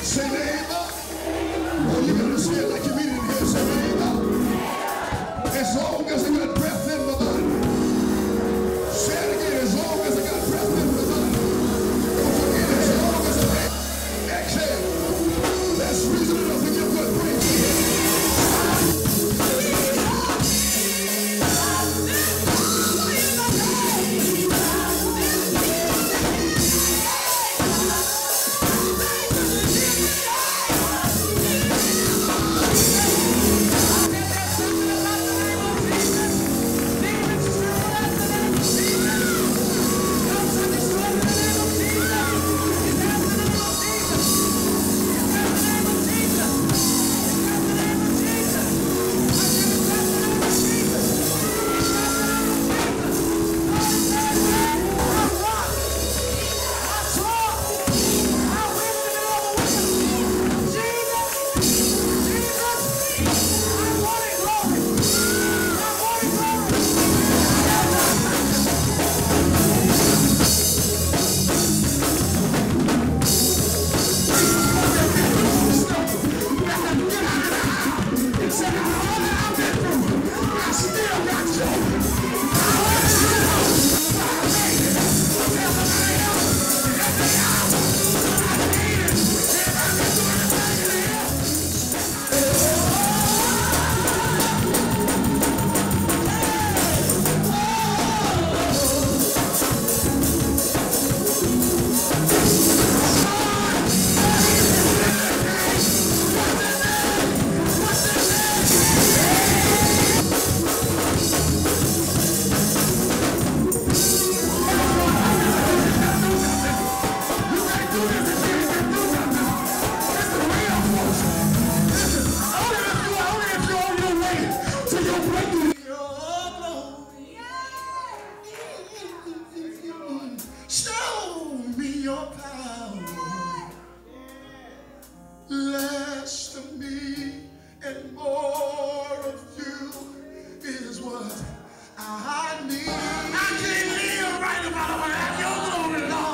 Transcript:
Say neighbor. Oh, you gotta say it like you mean it in here. Say neighbor. As long as I got breath in my body. Say it again. As long as I got breath in my body. Don't forget, as long as I exhale. That's reason enough to give good praise. Less of me and more of you is what I need. I can't live right about it without your glory, Lord.